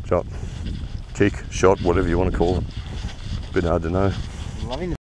Shot, kick, shot, whatever you want to call it. Bit hard to know. Loving